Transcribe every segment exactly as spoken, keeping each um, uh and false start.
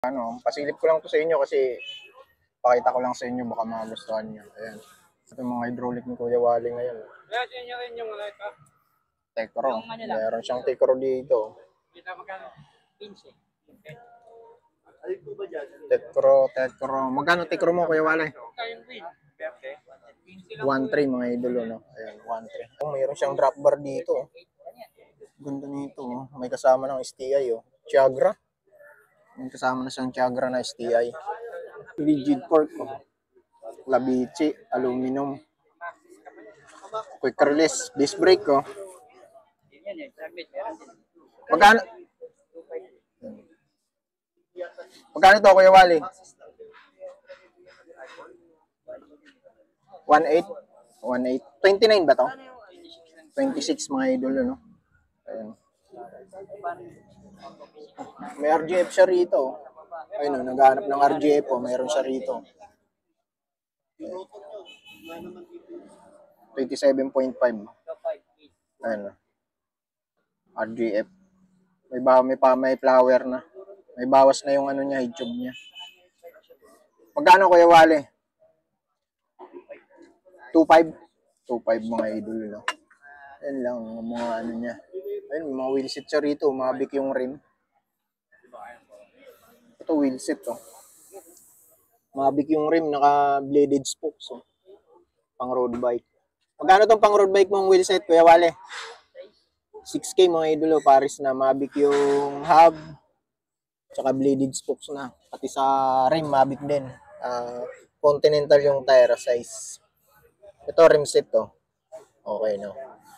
Ano, pasilip ko lang to sa inyo kasi pakita ko lang sa inyo, baka magustuhan nyo. Ayan. Ito yung mga hydraulic ni Kuya Wally ngayon. Kaya sa inyo rin yung ano ito? Tekro. Meron siyang tekro dito. Kita magkano? fifteen. Tekro, tekro. Magkano tekro mo, Kuya Wally? Kayong win. one three mga idolo, no? Ayan, one three. Oh, mayroon siyang drop bar dito. Ganda nito, oh. May kasama ng S T I, oh. Tiagra. May kasama na siyang Tiagra na S T I. Rigid fork, oh. Labici, aluminum. Quick release, disc brake, oh. Magkano? Magkano to, Kuya Wally? one eight? one eight. twenty-nine ba to? twenty-six mga idol, no? Ayan. May R G F siya rito. Ayun, no, naghahanap ng R G F, oh. Meron siya rito. twenty-seven point five. Ayun. R G F. May ba may pa may flower na. May bawas na yung ano niya, head tube niya. Magkano, Kuya Wally? two five. two five mga idol, no. Ayun lang mga ano niya. Ayun, mga wheel set siya rito, mabik yung rim. Ito wheel set, oh. Mabik yung rim, naka-bladed spokes, oh. Pang road bike. Magkano tong pang road bike mong wheel set, Kuya Wally? six K mga idolo, pares na. Mabik yung hub, tsaka bladed spokes na. Pati sa rim, mabik din. Uh, Continental yung tire size. Ito rim set, to. Okay, no?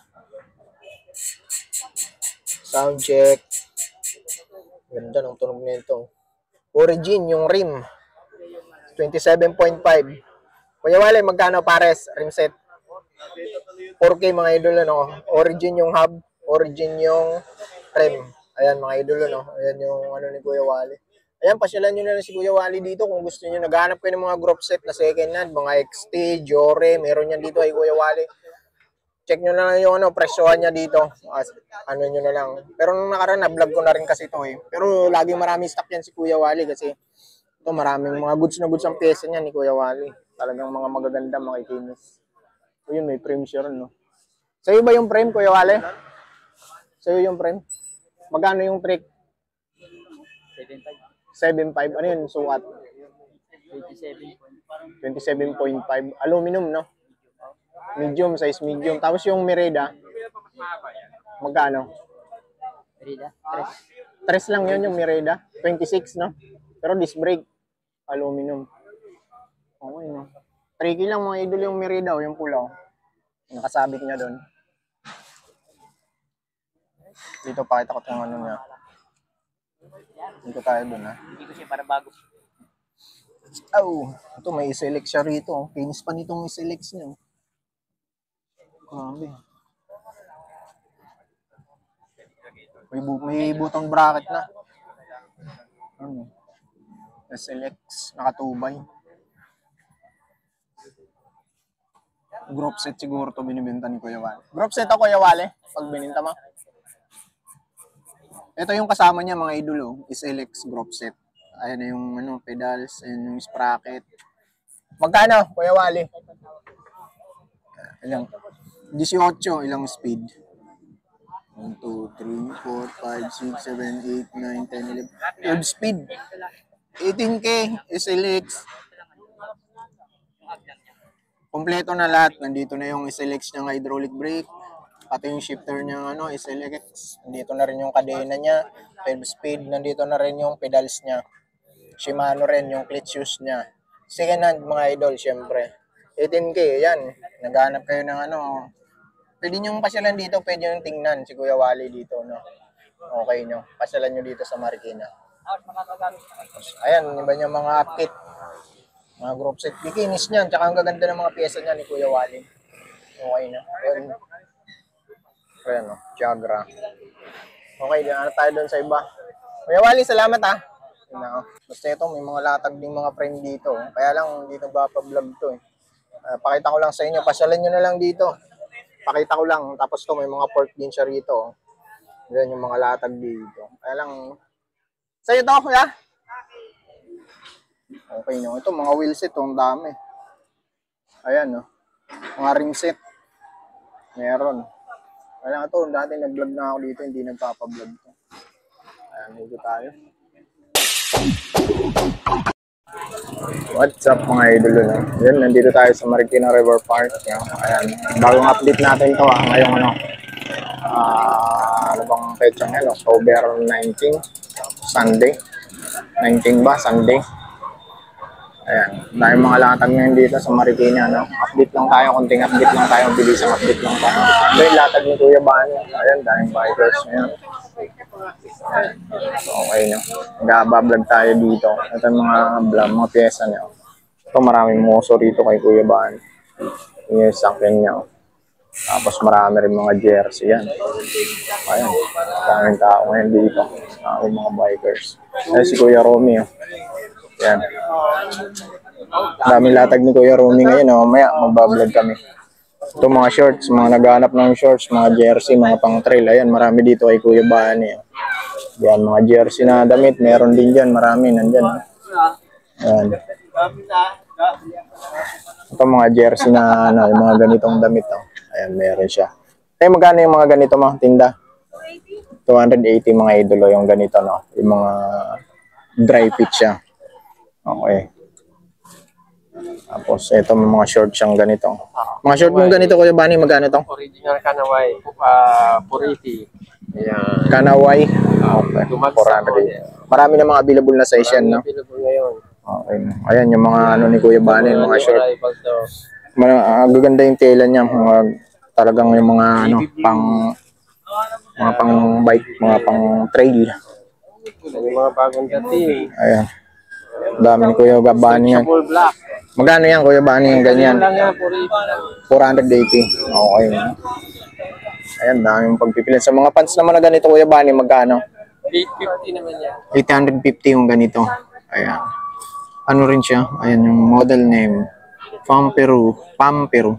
Sound check. Ganda ng tunog nito. Origin yung rim. twenty-seven point five. Kuya Wally, magkano pares? Rim set. four K mga idol, no? Origin yung hub, origin yung rim. Ayan mga idol, no? Ayan yung ano ni Kuya Wally. Ayan, pasyalan nyo na lang si Kuya Wally dito kung gusto nyo. Naghanap kayo ng mga group set na second hand, mga X T, Jore, meron yan dito ay Kuya Wally. Check nyo na lang yung ano, presyohan niya dito. As, ano nyo na lang. Pero nung nakaraan, na-vlog ko na rin kasi ito eh. Pero laging maraming stock yan si Kuya Wally kasi ito maraming mga goods na goods ang pyesa niya ni Kuya Wally. Talagang mga magaganda, mga ikinis. So yun, may frame siya rin, no? Sa'yo ba yung frame, Kuya Wally? Sa'yo yung frame? Magkano yung trick? seven five. Ano yun, sukat? twenty-seven point five. Aluminum, no? Medium, size medium. Tapos yung Merida, magkano? Merida? Tres lang yun yung Merida. twenty-six, no? Pero disc brake, aluminum. Okay, no? Tricky lang mga idol yung Merida o yung pulaw. Nakasabit niya doon. Dito pakita ko itong ano niya. Dito tayo doon, ha? Hindi ko siya para bago. Oh, ito may select siya rito. Finish pa nitong select niya. Grabe. May, bu may butong bracket na. Ano? S L X, nakatubay. Group set siguro to binibenta ni Kuya Wally. Group set ako, Kuya Wally, pag bininta mo. Ito yung kasama niya mga idolo, S L X group set. Ayan na yung ano, pedals, ayan yung sprocket. Magkano, Kuya Wally? Ilang? eighteen, ilang speed? one, two, three, four, five, six, seven, eight, nine, ten, eleven. twelve speed. eighteen K, S L X. Kompleto na lahat. Nandito na yung S L X niyang hydraulic brake. Pati yung shifter niyang ano, S L X. Nandito na rin yung kadena niya. twelve speed. Nandito na rin yung pedals niya. Shimano rin yung clutch shoes niya. Second hand mga idol, syempre. eighteen K, yan. Naghanap kayo ng ano. Pwede nyo pasyalan dito, pwede nyo tingnan si Kuya Wally dito, no? Okay nyo. Pasyalan nyo dito sa Marikina. Ayan, iba nyo mga upkit. Mga group set. Bikinis niyan. Tsaka ang gaganda ng mga pyesa niya ni Kuya Wally. Okay na. Ayan. Ayan, no? Tiagra. Okay, diyan na tayo doon sa iba. Kuya Wally, salamat ha. No. Basta ito, may mga latag ding mga frame dito. Kaya lang, dito ba pa-vlog to eh. Uh, pakita ko lang sa inyo. Pasyalan nyo na lang dito. Pakita ko lang. Tapos to, may mga pork din siya rito. Yan yung mga latag dito. Kaya lang, sa'yo to, kuya? Okay nyo. Ito, mga wheel set, oh, ang dami. Ayan, no. Mga rim set. Meron. Kaya ito, dati nag-vlog na ako dito, hindi nagpapablog to. Ayan, dito tayo. What's up mga idol, no? Yan, nandito tayo sa Marikina River Park. Yan. Ayan, bagong update natin to, ah. Ngayong ano, ah, ano bang petsa ngayon? October nineteenth, Sunday. nineteen ba? Sunday. Ayan, dahil mga lakad ngayon dito sa Marikina, no? Update lang tayo, konting update lang tayo, bilisang update lang tayo. Dahil latag ni Kuya Bani. Ayan, dahil bikers ngayon. Okay, no? Nag-abablog tayo dito. Ito yung mga vlog, mga pyesa niya. Ito, maraming moso rito kay Kuya Bani. Yung sakyan niya. Tapos marami rin mga jersey yan. Ayan, maraming tao ngayon dito. Maraming mga bikers. Ayan si Kuya Romy. Oh. Ayan. Daming latag ni Kuya Romy ngayon. Oh. Maya, magbablog kami. Ito mga shorts, mga naghahanap ng shorts, mga jersey, mga pang trail. Ayan, marami dito kay Kuya Bani. Ayan, mga jersey na damit. Meron din dyan, marami nandyan. Ayan. Ito mga jersey na ano, yung mga ganitong damit. Oh. Ayan, meron siya. Eh, magkano yung mga ganito mga tinda? two eighty mga idolo yung ganito, no? Yung mga dry fit siya. Okay. Tapos, ito mga short siyang ganito. Mga short yung ganito, Kuya Bani, magkano to? Original Kanaway, uh, four eighty. Ayan. Kanaway. Okay. four hundred. Marami na mga available na size yan, no? Available ngayon. Okay. Ayan, yung mga ano ni Kuya Bani, yung mga short. Uh, gaganda yung tela niya. Mga, talagang yung mga ano, pang mga pang bike, mga pang trail. Yung mga bagong dating. Ayan. Dami ni Kuya Bani yan. Full black. Magkano yan, Kuya Bani, yung ganyan? lang yan, four eighty. Okay. Ayan, dami yung pagpipilian. Sa mga pants naman na ganito, Kuya Bani, magkano? eight fifty naman yan. eight fifty yung ganito. Ayan. Ano rin siya? Ayan yung model name. Pamperu. Pamperu.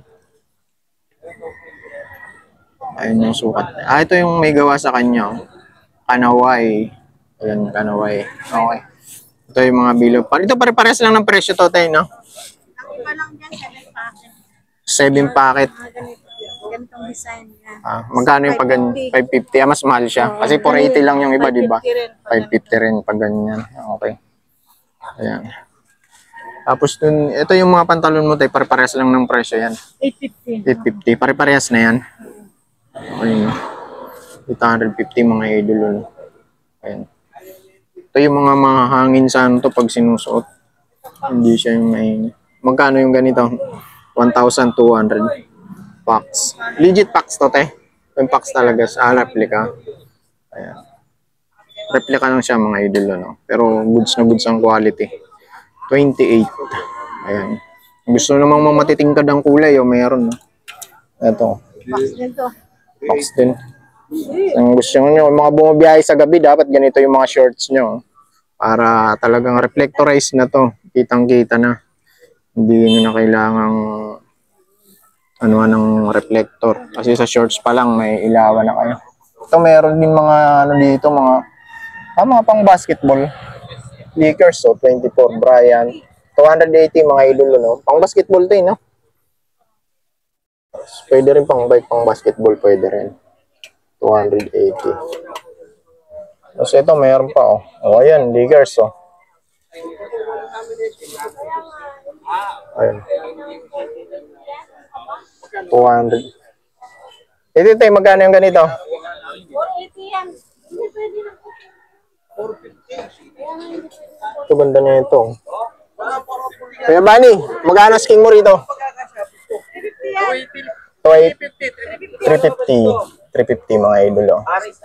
Ayan yung sukat. Ah, ito yung may gawa sa kanya. Kanaway. Ayan, Kanaway. Okay. Ito yung mga bilog. Ito pare-pares lang ng presyo to, tayo, no? Ako pa lang dyan, seven packet. seven packet. Mga ganito, ganitong design niya. Ah, magkano yung pag five fifty? Ah, mas mahal siya. Kasi four eighty lang yung iba, di ba? five fifty rin pag ganyan. Okay. Ayan. Tapos dun, ito yung mga pantalon mo, tayo, pare-pares lang ng presyo yan. eight fifty. eight fifty. Pare-parehas na yan. Ayun. eight fifty mga idol. Ayan. Ito yung mga mahangin sa ano to pag sinusuot. Hindi siya yung maingay. Magkano yung ganito? one thousand two hundred. Packs. Legit packs to, te. Yung packs talaga sa replica. Ayan. Replica lang siya mga idol. No? Pero goods na goods ang quality. twenty-eight. Ayan. Gusto namang mamatitingkad ang kulay. O, mayroon. No? Ito. Box din to. Box din. Ang gusto nyo, mga bumabiyahe sa gabi, dapat ganito yung mga shorts nyo. Para talagang reflectorize na to. Kitang-kita na. Hindi nyo na kailangang ano ng reflector. Kasi sa shorts pa lang, may ilawan na kayo. Ito, meron din mga ano dito, mga ah, mga pang basketball. Lakers, so twenty-four, Brian. two eighty mga idol, no? Pang basketball din, no? Pwede rin pang bike, pang basketball, pwede rin. two eighty. Tapos ito, mayroon pa, oh. O, oh, ayan, Lakers, oh. Ayan. two hundred. Ito, ito, magkano yung ganito? four eighty yan. Hindi pwede na. Ito, ganda na ito. Kaya Bani, magkano skin mo rito? three fifty. three fifty mga idol. Oh.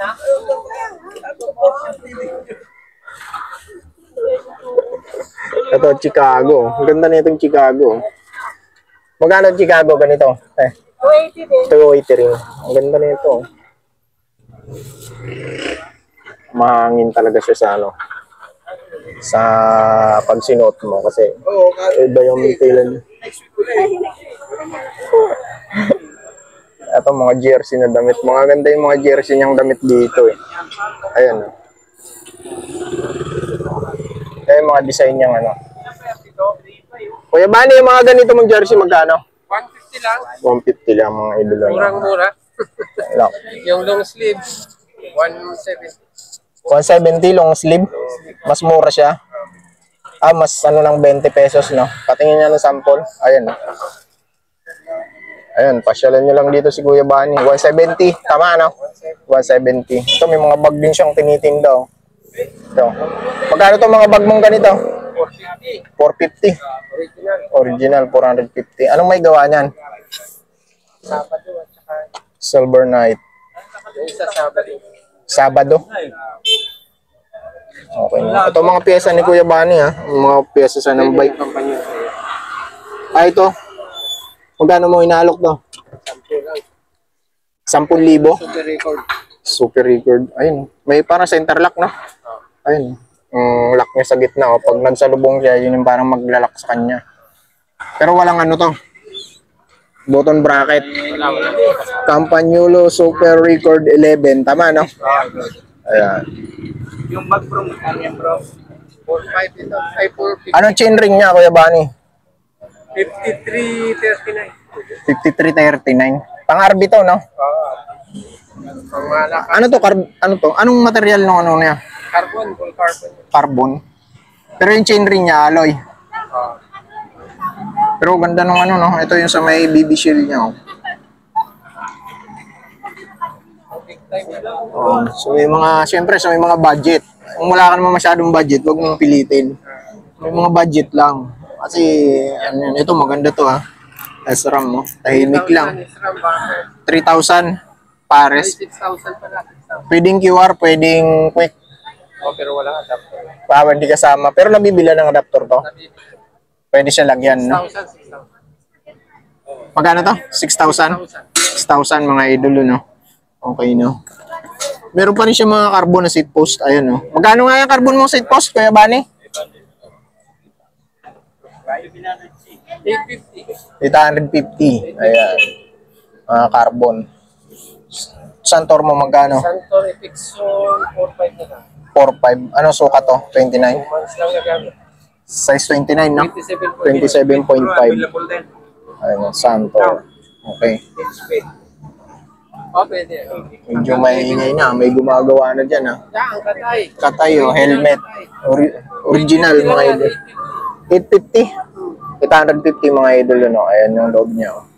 Ito, Chicago. Ang ganda na itong Chicago. Magkano Chicago ganito? Eh, two eighty din. two eighty rin. Ang ganda na ito. Mahangin talaga siya sa ano. Sa pag sinuot mo kasi iba yung tela niya. Ito mga jersey na damit. Mga ganda yung mga jersey niyang damit dito eh. Ayan. Oh. Ito yung mga design niyang ano. Kuya Bani, yung mga ganito mong jersey, magkano? one fifty lang. one fifty lang mga idol. Murang-mura. Lang. Yung long sleeve, one seventy. one seventy long sleeve. Mas mura siya. Ah, mas ano lang twenty pesos, no? Patingin niya ng sample. Ayan, no? Ayan, pasyalan nyo lang dito si Kuya Bani. one seventy. Tama, no? one seventy. Ito, may mga bag din siyang tinitinda, oh. Ito. Magkano to mga bag mong ganito? four fifty. four fifty. Original. Original, four fifty. Anong may gawa niyan? Sabado at saka Silver Night. yung isa Sabado. Sabado. Okay. Ito mga pyesa ni Kuya Bani, ha? Mga pyesa sa ng bike. Company. Ah, ito. Magkano mo inalok to? Sample ten lang. libo. Super record. Super record. Ayun. May parang center lock, no? Ayun. Yung lock niya sa gitna. Oh. Pag nagsalubong siya, yun yung parang maglalak sa kanya. Pero walang ano to. Button bracket. Wala, wala. Campagnolo Super Record eleven. Tama, no? Ayan. Yung bag bro, ano yan bro? four five ito. Ay, four fifty. Anong chain ring niya, Kuya Bani? fifty-three thirty-nine. fifty-three thirty-nine. Pang-R B to, no? Ah. Pangmalak. Ano to? Car- ano to? Anong material ng ano niya? Carbon, full carbon. Carbon. Pero yung chain ring niya, alloy. Ah. Pero ganda ng ano, no? Ito yung sa may B B shield niya, oh. Big time na. Oh, so may mga, syempre, so may mga budget. Kung wala ka naman masyadong budget, huwag mong pilitin. May mga budget lang. Kasi, ano, ito maganda to, ha. S RAM, no? Tahimik lang. three thousand pares. six thousand pala. Pwedeng Q R, pwedeng quick. Oh, pero wala adapter. Power, hindi kasama. Pero nabibila ng adapter to. Pwede siya lagyan, no? six thousand, six thousand. Magkano to? six thousand? six thousand mga idolo, no? Okay, no? Meron pa rin siya mga carbon na seat post. Ayun, no? Magkano nga yung carbon mo seat post, Kuya Bani? eight fifty. eight fifty. Ayan. Mga carbon. Santor mo magkano? Santor Epixon four five na lang. four five. Ano sukat to? twenty-nine? two months lang nagamit. Size twenty-nine, no? twenty-seven. twenty-seven point five. Available din. Ayun, Santor. Okay. H P. Oh, pwede. Medyo maingay na. May gumagawa na dyan, ha? Yan, ang katay. Katay, oh. Helmet. Ori- original, mga idol. eight fifty. eight fifty, mga idol, no? Ayan yung loob niya, oh.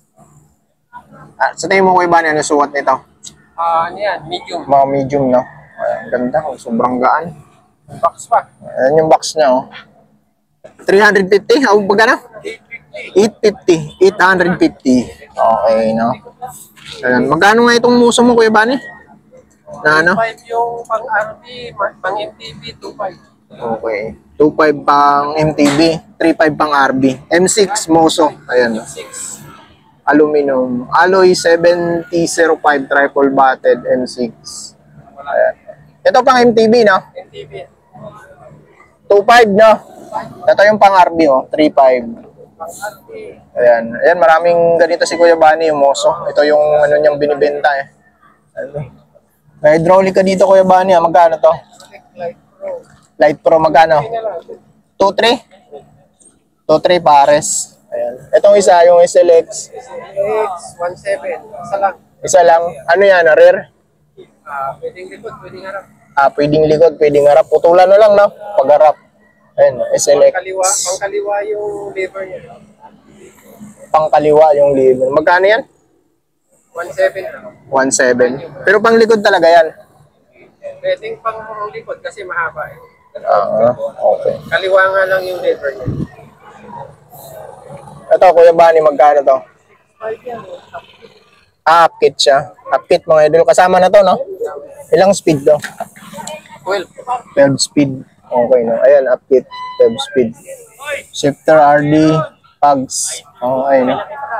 Ah, sa tingin mo, Kuya Bani, ano sukat nito? Ah, ano yan? Medium. Mga medium, no? Ayan, ganda, oh. Sobrang gaan. Box pa. Ayan yung box niya, oh. three fifty? How ba gana? eight fifty. eight fifty. Okay, no? Ayan. Magkano nga itong muso mo, Kuya Bani? Na ano? two five yung pang-R B, pang M T B, two five. Okay. two five pang M T B, three five pang R B. M six Moso. Ayan. six. Aluminum. Alloy seventy oh five triple batted M six. Ayan. Ito pang M T B, no? M T B. two five, no? Ito yung pang R B, oh. three five. Pang-R B. Ayan. Ayan, maraming ganito si Kuya Bani, yung Moso. Ito yung ano niyang binibenta, eh. Ano? May hydraulic ka dito, Kuya Bani, ah. Magkano to? Light Pro. Light Pro, magkano? Hindi na lang. two three? two three pares. Ayan. Itong isa, yung S L X. X one seven. Isa lang. Isa lang. Ano yan, ah, rear? Ah, pwedeng likod, pwedeng harap. Ah, pwedeng likod, pwedeng harap. Putulan na lang, no? Pagharap. Ayan, S L X. Pangkaliwa, pangkaliwa yung lever niya. Pangkaliwa yung lever. Magkano yan? one seven. one seven. Pero pang likod talaga yan. Pwedeng pang likod kasi mahaba eh. Ah, okay. Kaliwa nga lang yung lever niya. Ito, Kuya Bani, magkano to? Ah, upkit siya. Upkit, mga idol. Kasama na to, no? Ilang speed to? twelve. twelve speed. Okay, no? Ayan, upkit. twelve speed. Shifter R D. Pugs. Okay, no?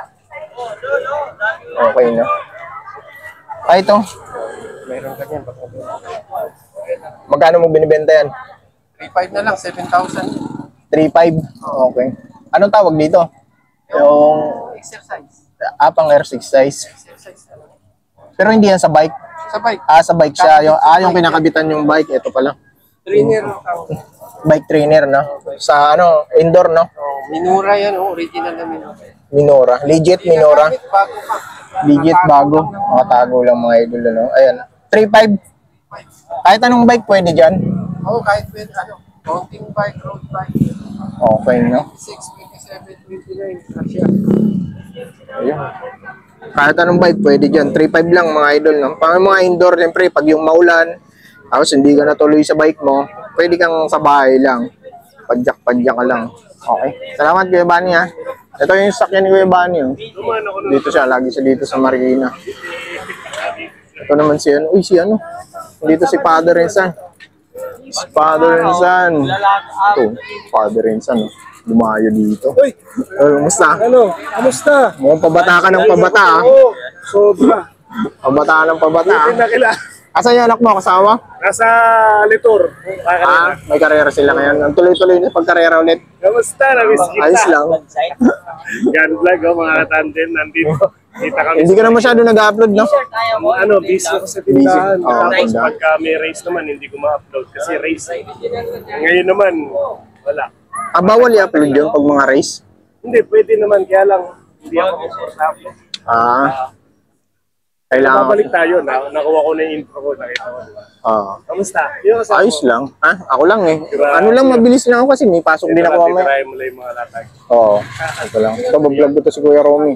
Okay, no? Ah, ito. Meron ka dyan. Magkano mo binibenta yan? three five na lang, seven thousand. three five. Okay. Anong tawag dito? Yung Exercise. ah, pang exercise. Exercise na lang. Pero hindi yan sa bike. Sa bike. Ah, sa bike siya. Yung, ah, yung kinakabitan yung bike. Ito pala. Trainer ang tawag. Bike trainer, no? Sa ano, indoor, no? Oh, Minura yan, oh, original na Minura. Minora. Legit Minora. Gamit bago pa. Legit bago. Makatago lang mga idol, ano? Ayan. three five. Kahit anong bike pwede dyan. Oo, oh, kahit pwede, ano, mountain bike, road bike. Okay, no? twenty-six, twenty-seven, twenty-nine, kasya. Ayun. Kahit anong bike pwede dyan. three five lang mga idol, no? Pang mga indoor, siyempre, pag yung maulan, tapos hindi ka natuloy sa bike mo, pwede kang sa bahay lang. Padyak-padyak ka lang. Okay. Salamat Kuya Bani, ha. Ito yung sakyan ni Kuya Bani, oh. Dito siya, lagi siya dito sa Marikina. Ito naman si ano. Uy, si ano. Dito si Father and Son. Si Father and Son. Ito, Father and Son, oh. Lumayo dito. Uy! Oh, kumusta? Ano? Kamusta? Mukhang pabata ka ng pabata, ha. Oo, sobra. Pabata ng pabata, ha. Hindi na kila. Asan yung anak mo, kasama? Nasa Litor. Ah, may karera sila ngayon. Ang tuloy-tuloy na pagkarera ulit. Kamusta? Namiss kita. Ayos lang. Yan vlog, oh, mga katandem. Nandito. Kita kami. Hindi ka na masyado nag-upload, no? Ano, busy ako sa tindahan. Busy. Oo, Tapos tindahan. pagka may race naman, hindi ko ma-upload. Kasi race. Ngayon naman, wala. Ah, bawal i-upload yun pag mga race? Hindi, pwede naman. Kaya lang, hindi ako komportable. Ah. Kailangan. Babalik tayo. Na, nakuha ko na yung intro ko. Nakita ko. Ah. Kamusta? Yung kasama Ayos mo? lang. Ah, ako lang eh. Grabe. Ano lang, mabilis lang ako kasi may pasok din ako mamaya. Try mo lang yung mga latag. Oo. Ito lang. Ito, bablog ko to si Kuya Romy.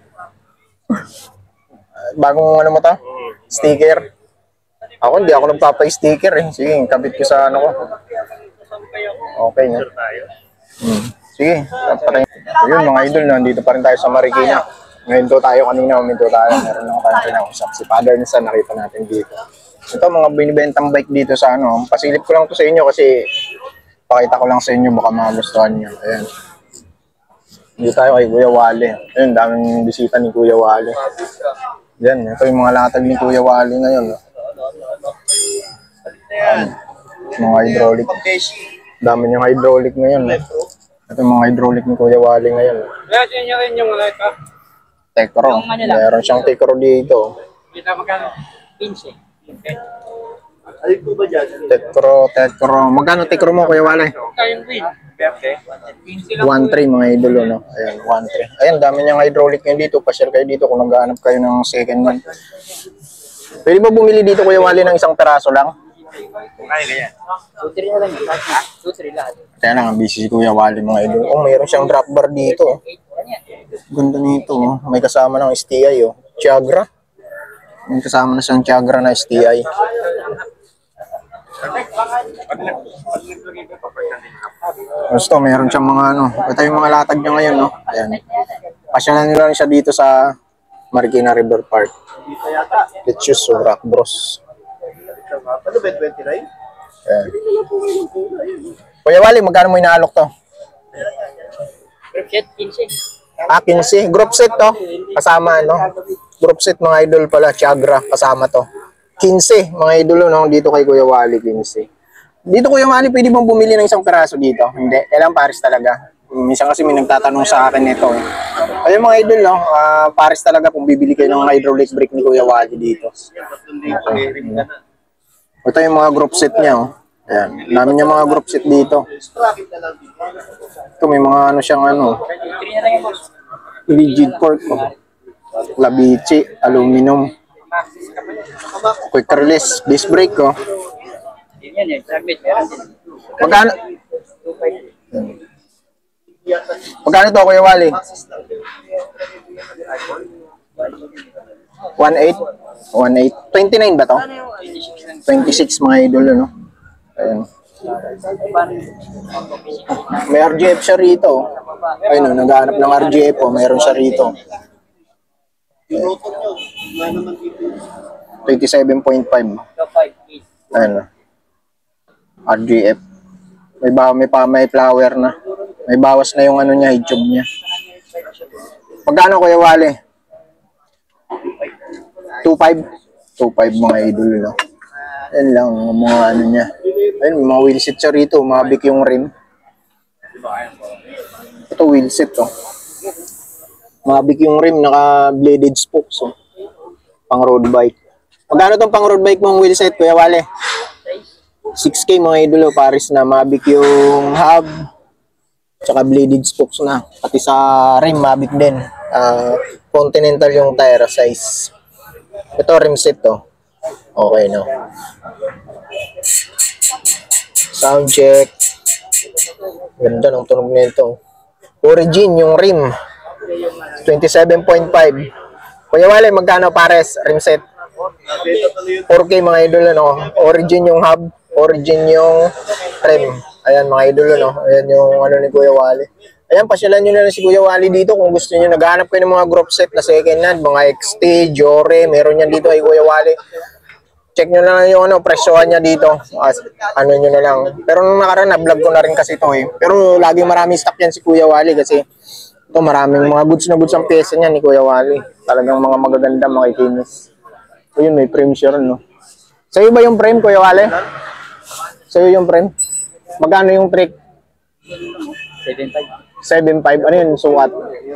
Bagong ano mo to? Sticker. Ako, hindi ako nagpapa-sticker eh. Sige, kabit ko sa ano ko. Okay nga. Sure tayo. Hmm. Sige, patay. Ayun mga idol, nandito pa rin tayo sa Marikina. Ngayon to tayo kanina, uminto tayo. Meron lang tayo kinausap. Si Father Nisa, nakita natin dito. Ito, mga binibentang bike dito sa ano. Pasilip ko lang to sa inyo kasi pakita ko lang sa inyo, baka magustuhan nyo. Ayan. Dito tayo kay Kuya Wally. Ayun, daming bisita ni Kuya Wally. Yan, ito yung mga latag ni Kuya Wally ngayon. Ayan. Mga hydraulic. Dami niyang hydraulic ngayon. Ito yung mga hydraulic ni Kuya Wally ngayon. Kaya niya rin yung mga ito. Tekro. Meron siyang tekro dito. Kita magkano? fifteen. Alin po ba dyan? Tekro, tekro. Magkano tekro mo, Kuya Wally? Kayong win. Perfect. one three mga idolo, no? Ayan, one three. Ayan, dami niyang hydraulic ngayon dito. Pasyal kayo dito kung naghahanap kayo ng second one. Pwede ba bumili dito, Kuya Wally, ng isang peraso lang? Kaya ganyan. two three na lang yun. two three lahat. Kaya lang, busy si Kuya Wally mga idol. Oh, mayroon siyang drop bar dito. Ganda nito, oh. May kasama ng S T I, oh. Tiagra. May kasama na siyang Tiagra na S T I. Gusto, meron siyang mga ano. Ito yung mga latag niya ngayon, no? Ayan. Pasyalan nila rin siya dito sa Marikina River Park. Let's use so Rock Bros. Ano ba, twenty-nine? Ayan. Kuya Wally, magkano mo inaalok to? fifteen. Ah, quince. Group set to. Kasama, no? Group set, mga idol pala. Tiagra, kasama to. quince, mga idol, no? Dito kay Kuya Wally, quince. Dito, Kuya Wally, pwede bang bumili ng isang peraso dito? Hindi. Kailangan pares talaga. Minsan kasi may nagtatanong sa akin nito. Eh. Ayun, mga idol, no? Uh, pares talaga kung bibili kayo ng hydraulic brake ni Kuya Wally dito. Okay. Ito yung mga group set niya, oh. Ayan. Namin yung mga group set dito. Ito, may mga ano siyang ano. Rigid fork, oh. Labici, aluminum. Quick release, disc brake, oh. Magkano? Magkano to, Kuya Wally? one eight? one eight? twenty-nine ba to? twenty-six mga idol, no? Ayan. May R G F siya rito. Ayun, no, naghahanap ng R G F, oh. Meron siya rito. twenty-seven point five. Ayun. R G F. May ba may pa may flower na. May bawas na yung ano niya, hijab niya. Magkano, Kuya Wally? two five. two five mga idol, no. Yan lang mga ano niya. Ayun, mga wheelset siya rito, mabik yung rim. Ito wheelset, to. Mabik yung rim, naka-bladed spokes, oh. Pang road bike. Magkano tong pang road bike mong wheelset, Kuya Wally? six K mga idolo, pares na Mavic yung hub. Tsaka bladed spokes na. Pati sa rim, Mavic din. Uh, Continental yung tire size. Ito, rim set to. Okay, no? Sound check. Ganda ng tunog nito. Origin yung rim. twenty-seven point five. Kuya Wale, magkano pares? Rim set? four K mga idol, ano? Origin yung hub. Origin yung rim. Ayan mga idol, ano? Ayan yung ano ni Kuya Wale. Ayan, pasyalan nyo na lang si Kuya Wale dito kung gusto nyo. Naghahanap kayo ng mga group set na second hand. Mga X T, Jore. Meron yan dito kay Kuya Wale. Check nyo na lang yung ano, presyohan niya dito. As, ano nyo na lang. Pero nung nakaraan, na-vlog ko na rin kasi ito eh. Pero lagi maraming stock yan si Kuya Wale kasi ito maraming mga goods na goods ang pyesa niya ni Kuya Wale. Talagang mga magaganda, makikinis. So yun, may frame siya rin, no? Sa'yo ba yung frame, Kuya Wale? Sa'yo yung frame? Magkano yung trick? seven five. seven five. Ano yun, sukat?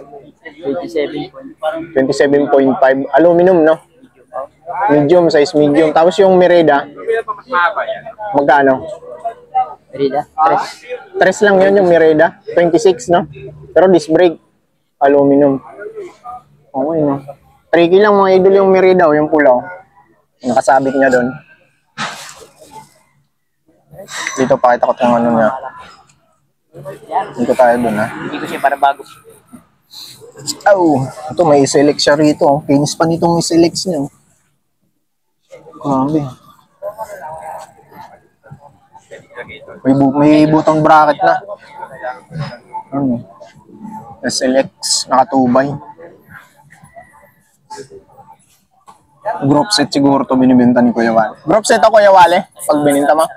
twenty-seven point five. Aluminum, no? Medium, size medium. Tapos yung Merida, magkano? Merida? Tres. Tres lang yun yung Merida. twenty-six, no? Pero disc brake, aluminum. Okay, no? Tricky lang mga idol yung Merida o yung pulaw. Nakasabit niya doon. Dito pakita ko itong ano niya. Dito tayo doon, ha? Hindi ko siya para bago. Oh, ito may select siya rito. Kinis pa nitong select niya. Grabe. May, bu may butong bracket na. Ano? S L X, nakatubay. Group set siguro to binibenta ni Kuya Wale. Group set ako, Kuya Wale, pag bininta mo.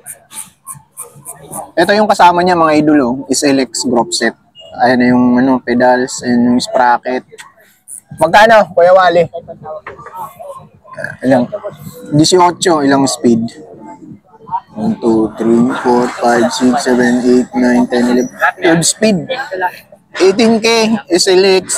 Ito yung kasama niya mga idolo, S L X group set. Ayan na yung ano, pedals, ayan yung sprocket. Magkano, Kuya Wale? Ilang? eighteen, ilang speed? one, two, three, four, five, six, seven, eight, nine, ten, eleven, twelve speed. eighteen K, S L X.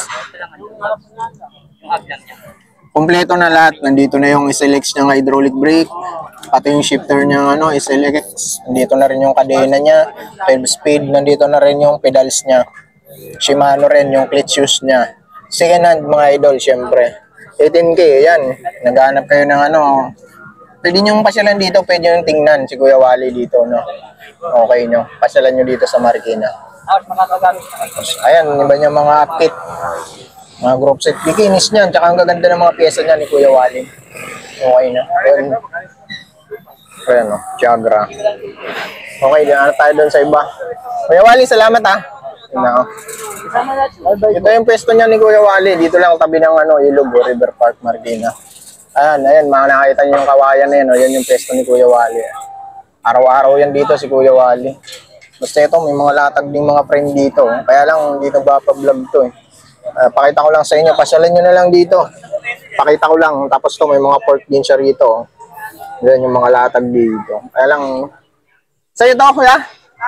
Kompleto na lahat. Nandito na yung S L X niya, hydraulic brake. Pati yung shifter niya, ano, S L X. Nandito na rin yung kadena niya. twelve speed. Nandito na rin yung pedals niya. Shimano rin yung clutch shoes niya. Second hand mga idol, syempre. eighteen K, yan. Naghahanap kayo ng ano. Pwede nyo pasyalan dito, pwede nyo tingnan si Kuya Wale dito, no? Okay nyo. Pasyalan nyo dito sa Marikina. Ayan, iba niya mga upkit. Mga group set. Bikinis niyan. Tsaka ang gaganda ng mga pyesa niya ni Kuya Wale. Okay na. Ayan. Ayan, no? Chagra. Okay, ano tayo doon sa iba. Kuya Wale, salamat ha. No. Ito yung pwesto niya ni Kuya Wale. Dito lang tabi ng ano, Ilobo, River Park, Marikina. Ayan, ayan, mga nakakita niyo yung kawayan na yan. O, yan yung pwesto ni Kuya Wale. Araw-araw yan dito si Kuya Wale. Basta ito, may mga latag din mga frame dito. Kaya lang, dito ba pa-vlog to eh. Uh, pakita ko lang sa inyo. Pasyalan nyo na lang dito. Pakita ko lang. Tapos to, may mga pork din siya rito. Yan yung mga latag dito. Kaya lang, sa'yo to, Kuya?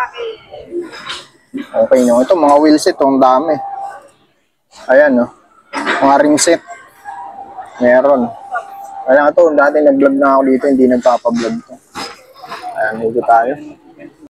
Okay nyo. Ito, mga wheel set. Ang dami. Ayan, no. Mga ring set. Meron. Kaya lang ito, dati nag-vlog na ako dito. Hindi nagpapa-vlog to. Ayan, dito tayo.